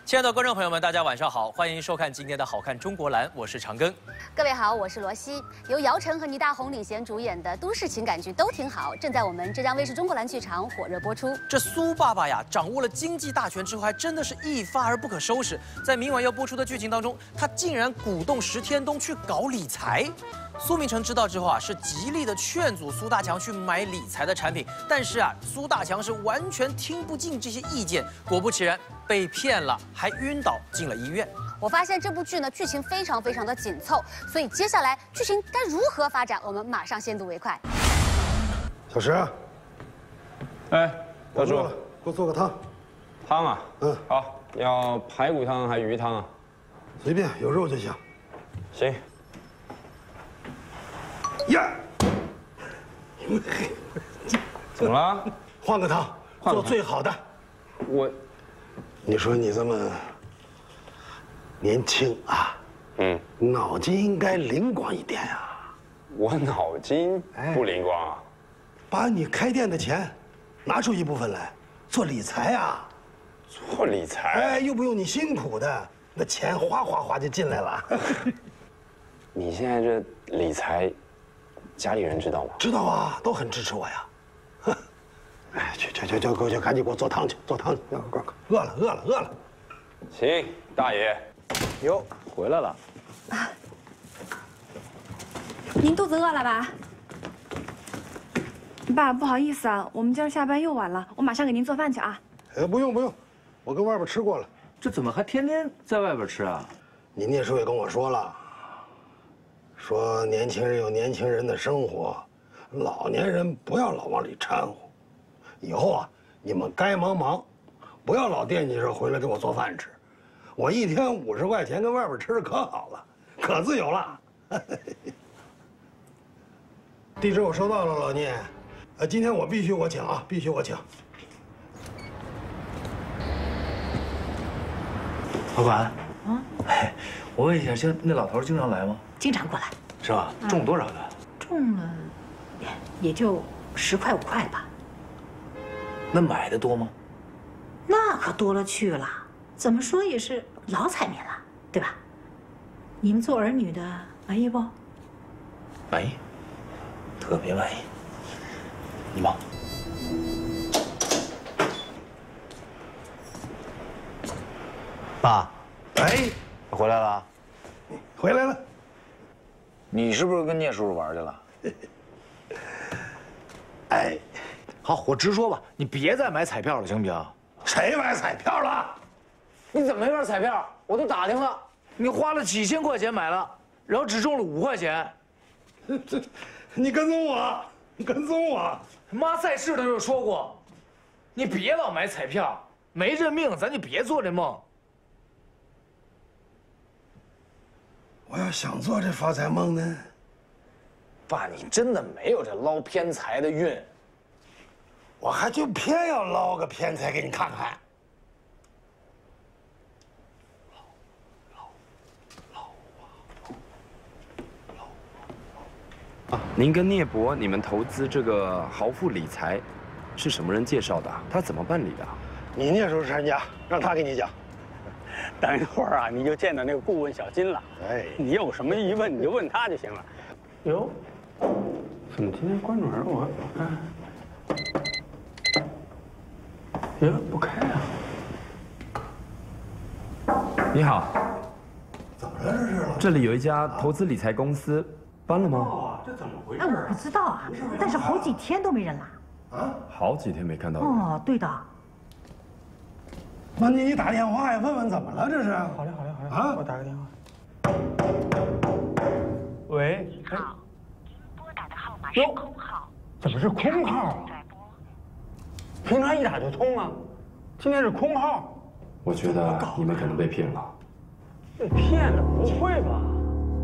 亲爱的观众朋友们，大家晚上好，欢迎收看今天的《好看中国蓝》，我是长庚。 各位好，我是罗西。由姚晨和倪大红领衔主演的都市情感剧《都挺好》，正在我们浙江卫视中国蓝剧场火热播出。 这苏爸爸呀，掌握了经济大权之后，还真的是一发而不可收拾。在明晚要播出的剧情当中，他竟然鼓动石天东去搞理财。苏明成知道之后啊，是极力的劝阻苏大强去买理财的产品，但是啊，苏大强是完全听不进这些意见，果不其然被骗了，还晕倒进了医院。 我发现这部剧呢剧情非常的紧凑，所以接下来剧情该如何发展，我们马上先睹为快。 小石， 哎，大叔， 给我做个汤。 汤啊？好，要排骨汤还是鱼汤啊？ 随便，有肉就行。 行。 呀， 怎么了？ 换个汤，做最好的。你说你这么年轻啊，脑筋应该灵光一点呀。 我脑筋不灵光啊。 把你开店的钱拿出一部分来做理财啊。 做理财？ 哎，又不用你辛苦的，那钱哗哗哗就进来了。 你现在这理财，家里人知道吗？ 知道啊，都很支持我呀。哎，去，赶紧给我做汤去，做汤去。快，饿了。 行，大爷。哟，回来了。 啊，您肚子饿了吧？爸，不好意思啊，我们今儿下班又晚了，我马上给您做饭去啊。 不用，我跟外边吃过了。 这怎么还天天在外边吃啊？ 你那时候也跟我说了，说年轻人有年轻人的生活，老年人不要老往里掺和。以后啊，你们该忙，不要老惦记着回来给我做饭吃。我一天50块钱跟外边吃的可好了，可自由了。地址我收到了，老聂。今天必须我请啊，必须我请。 老板，我问一下，像那老头经常来吗？ 经常过来， 是吧？中多少的？ 中了，也就10块5块吧。 那买的多吗？ 那可多了去了，怎么说也是老彩民了，对吧？你们做儿女的满意不？ 满意，特别满意。你忙。 爸， 哎， 回来了。 回来了。 你是不是跟聂叔叔玩去了？ 哎， 好，我直说吧，你别再买彩票了，行不行？ 谁买彩票了？ 你怎么没玩彩票？我都打听了，你花了几千块钱买了，然后只中了5块钱。 你跟踪我！ 妈在世的时候说过，你别老买彩票，没这命咱就别做这梦。 我要想做这发财梦呢， 爸，你真的没有这捞偏财的运。 我还就偏要捞个偏财给你看看。 您跟聂伯，你们投资这个豪富理财，是什么人介绍的？他怎么办理的？ 你聂叔是专家，让他给你讲。 等一会儿啊，你就见到那个顾问小金了。 哎， 你有什么疑问你就问他就行了。哟，怎么今天关门了？我看，不开啊。 你好， 怎么了这是？ 这里有一家投资理财公司，搬了吗？ 这怎么回事？ 哎，我不知道啊，但是好几天都没人来。 啊？ 好几天没看到人。 哦，对的。 那你打电话呀，问问怎么了这是？ 好嘞， 啊， 我打个电话。喂， 您好，您拨打的号码是空号。 怎么是空号啊？平常一打就通啊，今天是空号。 我觉得你们可能被骗了。 被骗了？不会吧？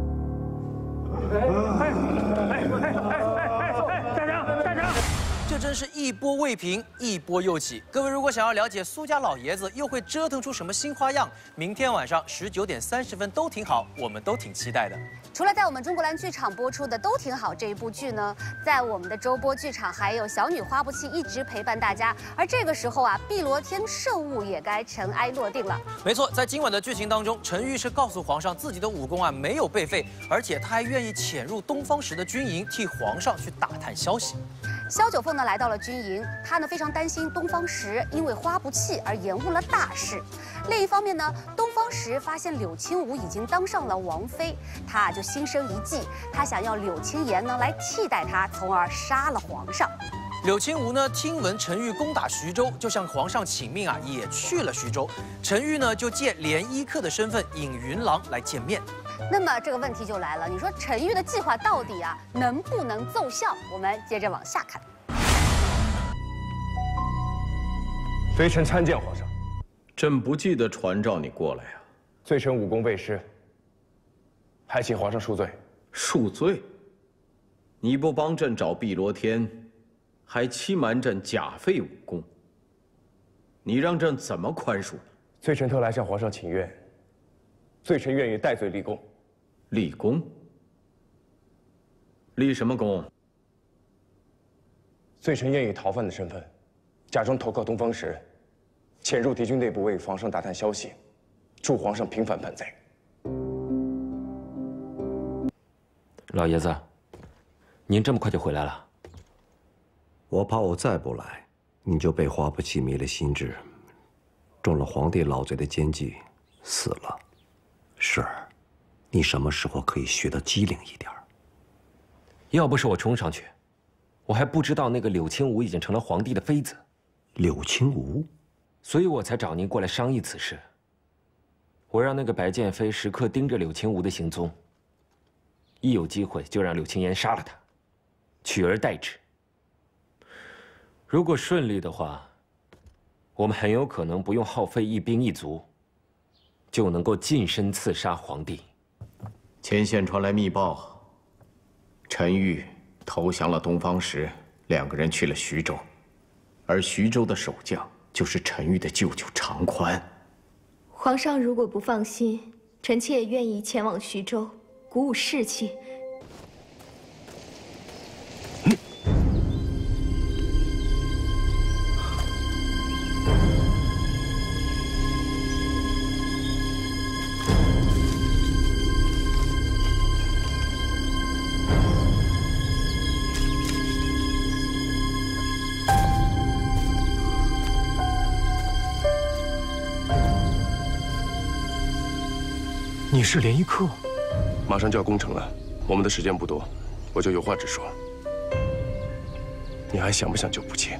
哎，站长！ 这真真是一波未平，一波又起。各位如果想要了解苏家老爷子又会折腾出什么新花样，明天晚上19点30分都挺好，我们都挺期待的。 除了在我们中国蓝剧场播出的都挺好这一部剧呢，在我们的周播剧场还有小女花不弃一直陪伴大家。而这个时候啊，碧螺天圣物也该尘埃落定了。 没错，在今晚的剧情当中，陈玉是告诉皇上自己的武功啊没有被废，而且他还愿意潜入东方石的军营，替皇上去打探消息。 萧九凤呢来到了军营，她呢非常担心东方石因为花不弃而延误了大事。另一方面呢，东方石发现柳青武已经当上了王妃，他就心生一计，他想要柳青言呢来替代他，从而杀了皇上。 柳青武呢听闻陈玉攻打徐州，就向皇上请命啊，也去了徐州。陈玉呢就借联衣客的身份引云郎来见面。 那么这个问题就来了，你说陈玉的计划到底啊能不能奏效？我们接着往下看。 罪臣参见皇上。 朕不记得传召你过来呀。 罪臣武功未失，还请皇上恕罪。 恕罪？你不帮朕找碧螺天，还欺瞒朕假废武功，你让朕怎么宽恕你？ 罪臣特来向皇上请愿，罪臣愿意戴罪立功。 立功？立什么功？ 罪臣愿以逃犯的身份，假装投靠东方石，潜入敌军内部为皇上打探消息，助皇上平反叛贼。 老爷子，您这么快就回来了？ 我怕我再不来，你就被花不弃迷了心智，中了皇帝老贼的奸计，死了。是儿，你什么时候可以学得机灵一点？ 要不是我冲上去，我还不知道那个柳青武已经成了皇帝的妃子。 柳青武， 所以我才找您过来商议此事。我让那个白剑飞时刻盯着柳青武的行踪，一有机会就让柳青言杀了他，取而代之。如果顺利的话，我们很有可能不用耗费一兵一卒，就能够近身刺杀皇帝。 前线传来密报，陈玉投降了东方石，2个人去了徐州，而徐州的守将就是陈玉的舅舅常宽。 皇上如果不放心，臣妾也愿意前往徐州，鼓舞士气。 你是联衣客，马上就要攻城了，我们的时间不多，我就有话直说。你还想不想救不弃？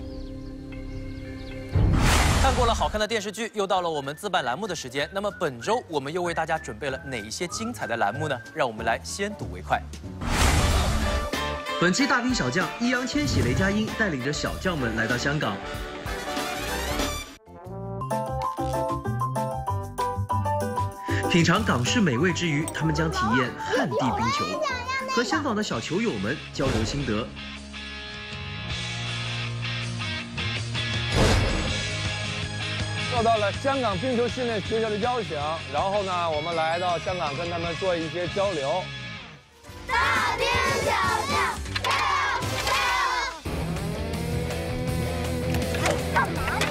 看过了好看的电视剧，又到了我们自办栏目的时间。那么本周我们又为大家准备了哪一些精彩的栏目呢？让我们来先睹为快。 本期大兵小将易烊千玺、雷佳音带领着小将们来到香港。品尝港式美味之余，他们将体验旱地冰球，和香港的小球友们交流心得。 受到了香港冰球训练学校的邀请，然后呢，我们来到香港跟他们做一些交流。 大兵小将，加油！加油！干嘛呢？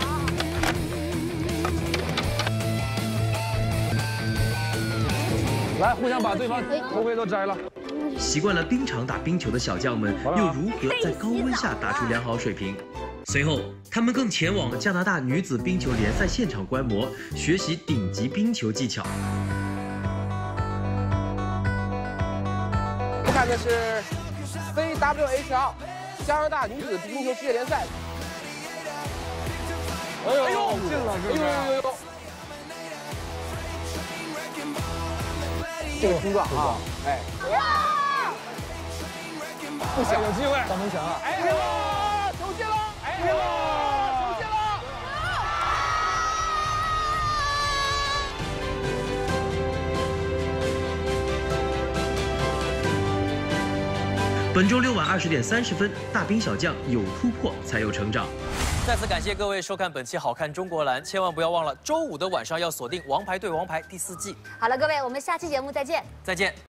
来，互相把对方头盔都摘了。 习惯了冰场打冰球的小将们，又如何在高温下打出良好水平？随后，他们更前往加拿大女子冰球联赛现场观摩，学习顶级冰球技巧。 看的是 CWHL 加拿大女子冰球世界联赛。哎呦，进了，是不是？哎呦！ 这个冲撞啊，哎，不想有机会，咱们想啊，哎呦，球进了，哎呦，球进了！ 本周6晚20点30分，大兵小将有突破才有成长。 再次感谢各位收看本期《好看中国篮》，千万不要忘了周5的晚上要锁定《王牌对王牌》第4季。 好了，各位，我们下期节目再见。 再见。